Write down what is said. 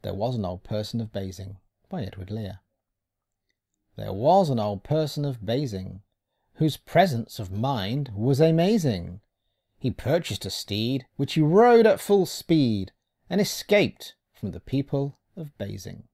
There was an old person of Basing, by Edward Lear. There was an old person of Basing, whose presence of mind was amazing. He purchased a steed, which he rode at full speed, and escaped from the people of Basing.